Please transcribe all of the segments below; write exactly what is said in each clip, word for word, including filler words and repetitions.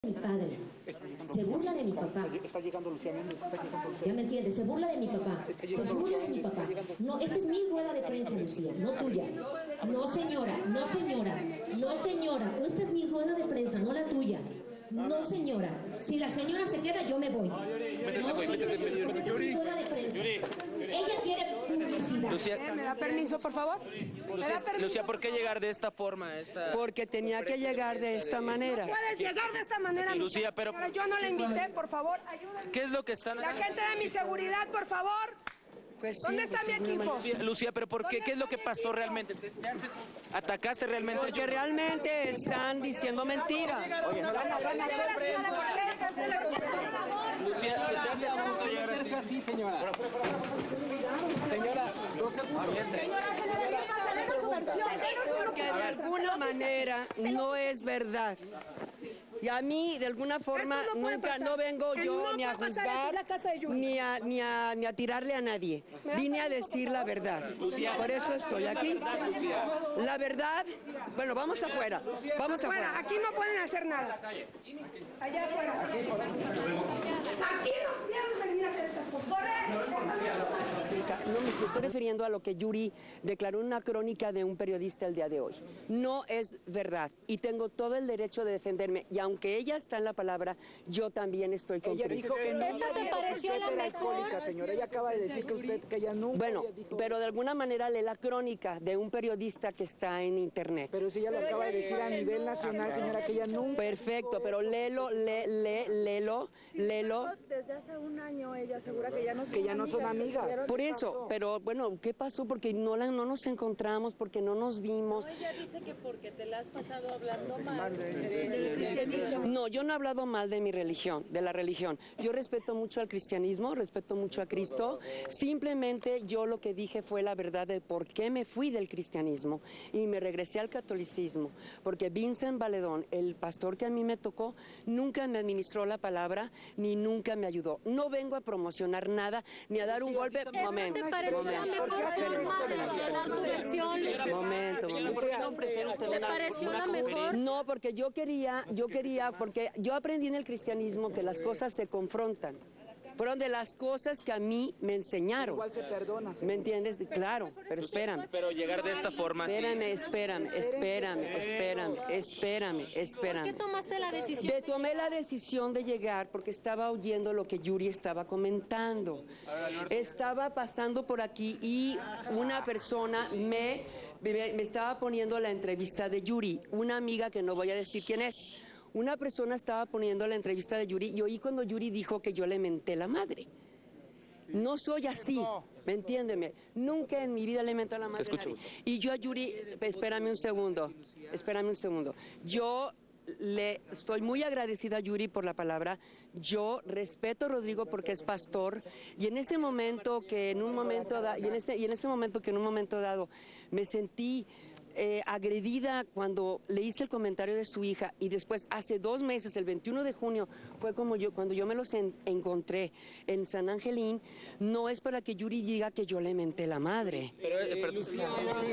Mi padre, se burla de mi papá. Está llegando Lucía Méndez, está llegando Lucía. Ya me entiendes, se burla de mi papá. Se burla de mi papá. No, esta es mi rueda de prensa, Lucía, no tuya. No, señora, no, señora, no, señora. Esta es mi rueda de prensa, no la tuya. No, señora. Si la señora se queda, yo me voy. No, sí, señora, porque esta es mi rueda de prensa. Ella quiere publicidad. Lucía, ¿Me da permiso, por favor? ¿Me da permiso? Lucía, ¿por qué llegar de esta forma? Esta... Porque tenía que llegar de esta manera. No puedes llegar de esta manera. Lucía, pero... Yo no la invité, por favor, ayúdame. ¿Qué es lo que están... La gente de mi seguridad, por favor. Pues sí, ¿Dónde está pues mi sí, equipo? Lucía, Lucía, pero ¿por qué? ¿Qué es lo que pasó realmente? ¿Te hace, ¿Atacaste realmente? Porque realmente están diciendo mentiras. Oye, no, no, no, no, Lucía, ¿se te hace justo llegar así? así, señora. Señora, dos segundos. Porque de alguna manera no es verdad. Y a mí, de alguna forma, no nunca, pasar. no vengo Que yo no ni a puede pasar juzgar, en la casa de Yuri. ni a, ni, a, ni a tirarle a nadie. Vine a decir la verdad. Por eso estoy aquí. La verdad, bueno, vamos afuera. Vamos Afuera, afuera. aquí no pueden hacer nada. Allá afuera. Aquí no pueden venir a hacer estas cosas. No me estoy refiriendo a lo que Yuri declaró en una crónica de un periodista el día de hoy. No es verdad y tengo todo el derecho de defenderme. Y aunque ella está en la palabra, yo también estoy con Ella Cristo. dijo que no, ¿Esta te pareció usted la era mejor? alcohólica, señora. Ella acaba de decir que usted, que ella nunca Bueno, había dicho- pero de alguna manera lee la crónica de un periodista que está en internet. Pero si ella lo acaba de decir a nivel nacional, señora, que ella nunca... Perfecto, pero léelo, lé, lé, léelo, léelo. Desde hace un año ella asegura que ya no son Que ya no son amigas. Por eso, pero bueno, ¿qué pasó? Porque no, la, no nos encontramos, porque no nos vimos. Ella dice que porque te la has pasado hablando mal del cristianismo. No, yo no he hablado mal de mi religión, de la religión. Yo respeto mucho al cristianismo, respeto mucho a Cristo. Simplemente yo lo que dije fue la verdad de por qué me fui del cristianismo y me regresé al catolicismo. Porque Vincent Valedón, el pastor que a mí me tocó, nunca me administró la palabra ni nunca me ayudó. No vengo a promocionar nada ni a dar un golpe. Momento, ¿Te pareció la momento. mejor forma de dar tu versión, Lucía? Momento, momento. ¿Te pareció la mejor? No, porque yo quería, yo quería, porque yo aprendí en el cristianismo que las cosas se confrontan. Fueron de las cosas que a mí me enseñaron. Igual se perdona, señora. ¿Me entiendes? Claro, pero espérame. Pero llegar de esta forma... sí. Espérame, espérame, espérame, espérame, espérame, espérame. ¿Por qué tomaste la decisión? De, tomé la decisión de llegar porque estaba oyendo lo que Yuri estaba comentando. Estaba pasando por aquí y una persona me, me, me estaba poniendo la entrevista de Yuri, una amiga que no voy a decir quién es. Una persona estaba poniendo la entrevista de Yuri y oí cuando Yuri dijo que yo le menté la madre. No soy así, ¿me entiéndeme? Nunca en mi vida le menté a la madre a nadie. Y yo a Yuri, espérame un segundo, espérame un segundo. Yo le estoy muy agradecida a Yuri por la palabra. Yo respeto a Rodrigo porque es pastor y en ese momento que en un momento da, y en este y en ese momento que en un momento dado me sentí Eh, agredida cuando le hice el comentario de su hija y después hace dos meses, el veintiuno de junio, fue como yo cuando yo me los en, encontré en San Angelín. No es para que Yuri diga que yo le menté la madre. Pero, eh, pero- Lucía,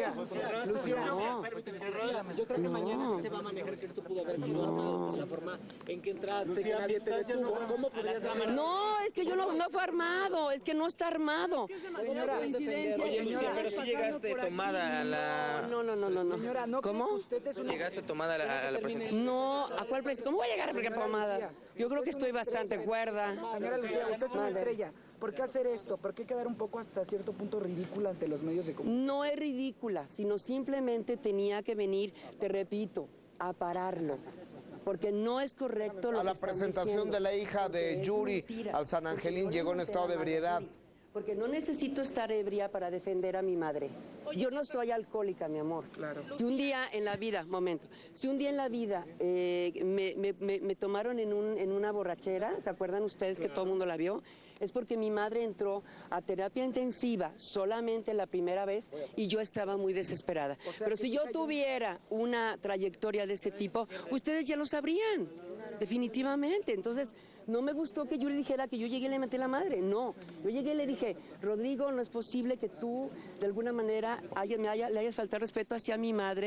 Lucía, No, Yo creo que No. mañana sí se va a manejar que esto pudo haber sido armado por la forma en que entraste, que nadie te detuvo. ¿Cómo podrías haber... no, es que yo no, no fue armado, es que no está armado. señora, Oye, Lucía, pero sí llegaste tomada a la... No, no, no, no, no. señora, ¿no cree ¿Cómo? que usted es una... Llegaste tomada a la, a la presentación. No, ¿a cuál precio? ¿Cómo voy a llegar a la pomada? Yo creo que estoy bastante cuerda. Señora Lucía, usted es una Madre. estrella. ¿Por qué hacer esto? ¿Por qué quedar un poco hasta cierto punto ridícula ante los medios de comunicación? No es ridícula, sino simplemente tenía que venir, te repito, a pararlo. Porque no es correcto lo A la que están presentación diciendo, de la hija porque de es Yuri mentira, al San porque Angelín yo le llegó en menté estado la de madre a ebriedad. Yuri, porque no necesito estar ebria para defender a mi madre. Yo no soy alcohólica, mi amor. Claro. Si un día en la vida, momento, si un día en la vida eh, me, me- me- me tomaron en, un, en una borrachera, ¿se acuerdan ustedes que todo el mundo la vio? Es porque mi madre entró a terapia intensiva solamente la primera vez y yo estaba muy desesperada. Pero si yo tuviera una trayectoria de ese tipo, ustedes ya lo sabrían, definitivamente. Entonces, no me gustó que Yuri dijera que yo llegué y le metí la madre. No, yo llegué y le dije, Rodrigo, no es posible que tú de alguna manera haya- me haya, le hayas faltado respeto hacia mi madre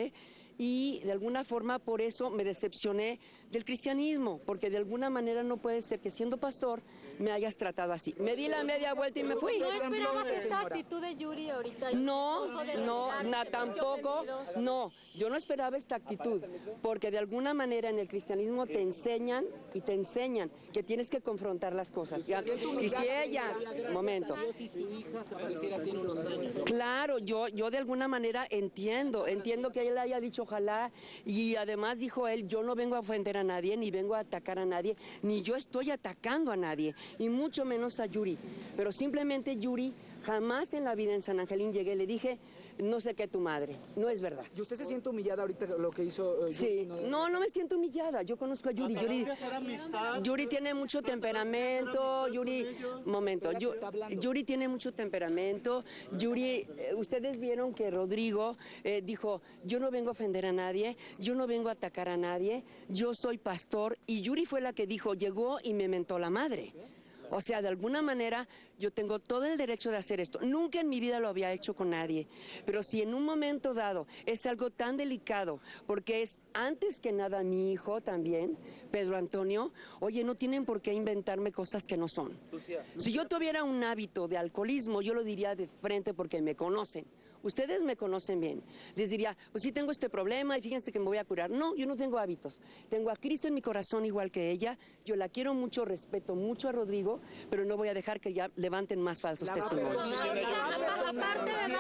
y de alguna forma por eso me decepcioné del cristianismo, porque de alguna manera no puede ser que siendo pastor me hayas tratado así. Me di la media vuelta y me fui. ¿No esperabas esta actitud de Yuri ahorita? No, no, na, tampoco, no, yo no esperaba esta actitud, porque de alguna manera en el cristianismo te enseñan y te enseñan que tienes que confrontar las cosas. ¿Ya? Y si ella, un momento. Si su hija se pareciera a ti en unos años. Claro, yo, yo de alguna manera entiendo, entiendo que él haya dicho ojalá, y además dijo él, yo no vengo a ofender a nadie, ni vengo a atacar a nadie, ni yo estoy atacando a nadie, y mucho menos a Yuri, pero simplemente Yuri, jamás en la vida en San Angelín llegué y le dije, no sé qué tu madre, no es verdad. ¿Y usted se siente humillada ahorita lo que hizo? Eh, Sí, Yuri? no, no me siento humillada, yo conozco a Yuri, Yuri, Yuri tiene mucho temperamento, Yuri, momento, Yu- Yuri tiene mucho temperamento, Yuri, eh, ustedes vieron que Rodrigo eh, dijo, yo no vengo a ofender a nadie, yo no vengo a atacar a nadie, yo soy pastor, y Yuri fue la que dijo, llegó y me mentó la madre. O sea, de alguna manera yo tengo todo el derecho de hacer esto. Nunca en mi vida lo había hecho con nadie. Pero si en un momento dado es algo tan delicado, porque es antes que nada mi hijo también, Pedro Antonio, oye, no tienen por qué inventarme cosas que no son. Si yo tuviera un hábito de alcoholismo, yo lo diría de frente porque me conocen. Ustedes me conocen bien. Les diría, pues sí tengo este problema y fíjense que me voy a curar. No, yo no tengo hábitos. Tengo a Cristo en mi corazón igual que ella. Yo la quiero mucho, respeto mucho a Rodrigo, pero no voy a dejar que ya levanten más falsos testimonios. Aparte de